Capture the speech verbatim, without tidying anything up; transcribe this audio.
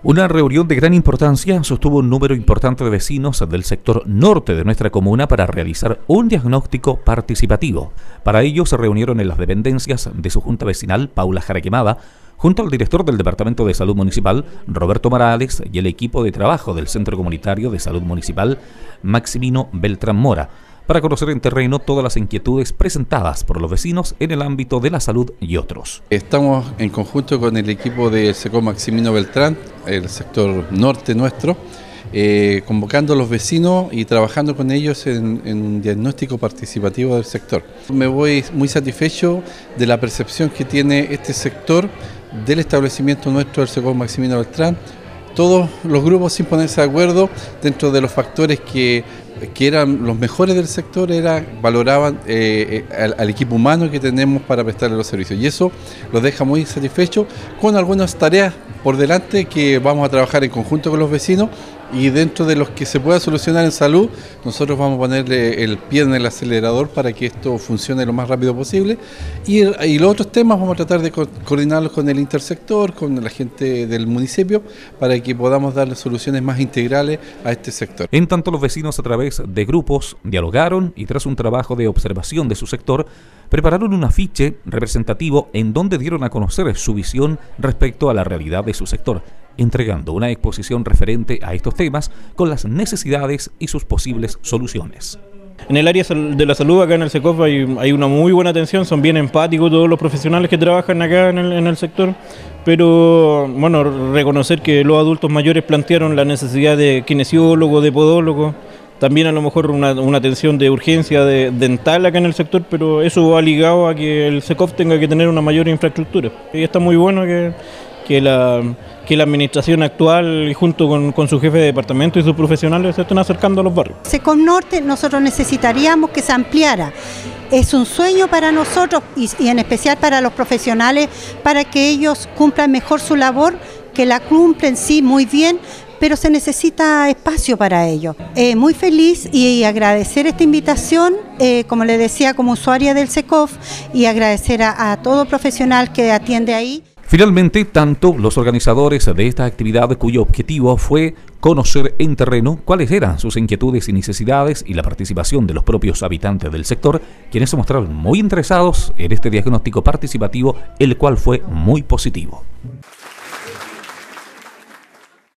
Una reunión de gran importancia sostuvo un número importante de vecinos del sector norte de nuestra comuna para realizar un diagnóstico participativo. Para ello se reunieron en las dependencias de su junta vecinal, Paula Jaraquemada, junto al director del Departamento de Salud Municipal, Roberto Morales, y el equipo de trabajo del Centro Comunitario de Salud Municipal, Maximino Beltrán Mora, para conocer en terreno todas las inquietudes presentadas por los vecinos en el ámbito de la salud y otros. Estamos en conjunto con el equipo del SECOF Maximino Beltrán, el sector norte nuestro, eh, convocando a los vecinos y trabajando con ellos en, en un diagnóstico participativo del sector. Me voy muy satisfecho de la percepción que tiene este sector del establecimiento nuestro del SECOF Maximino Beltrán. Todos los grupos, sin ponerse de acuerdo, dentro de los factores que, que eran los mejores del sector, era, valoraban eh, al, al equipo humano que tenemos para prestarle los servicios. Y eso los deja muy satisfechos, con algunas tareas por delante que vamos a trabajar en conjunto con los vecinos, y dentro de los que se pueda solucionar en salud, nosotros vamos a ponerle el pie en el acelerador para que esto funcione lo más rápido posible. Y, y los otros temas vamos a tratar de co coordinarlos con el intersector, con la gente del municipio, para que podamos darle soluciones más integrales a este sector. En tanto, los vecinos a través de grupos dialogaron y tras un trabajo de observación de su sector, prepararon un afiche representativo en donde dieron a conocer su visión respecto a la realidad de su sector, entregando una exposición referente a estos temas con las necesidades y sus posibles soluciones. En el área de la salud, acá en el SECOF, hay, hay una muy buena atención, son bien empáticos todos los profesionales que trabajan acá en el, en el sector, pero bueno, reconocer que los adultos mayores plantearon la necesidad de kinesiólogo, de podólogo, también a lo mejor una, una atención de urgencia de, dental acá en el sector, pero eso va ligado a que el SECOF tenga que tener una mayor infraestructura. Y está muy bueno que, que, la, que la administración actual, junto con, con su jefe de departamento y sus profesionales, se estén acercando a los barrios. SECOF Norte nosotros necesitaríamos que se ampliara. Es un sueño para nosotros y, y en especial para los profesionales, para que ellos cumplan mejor su labor, que la cumplen sí muy bien, pero se necesita espacio para ello. Eh, muy feliz y agradecer esta invitación, eh, como le decía, como usuaria del SECOF, y agradecer a, a todo profesional que atiende ahí. Finalmente, tanto los organizadores de esta actividad, cuyo objetivo fue conocer en terreno cuáles eran sus inquietudes y necesidades, y la participación de los propios habitantes del sector, quienes se mostraron muy interesados en este diagnóstico participativo, el cual fue muy positivo.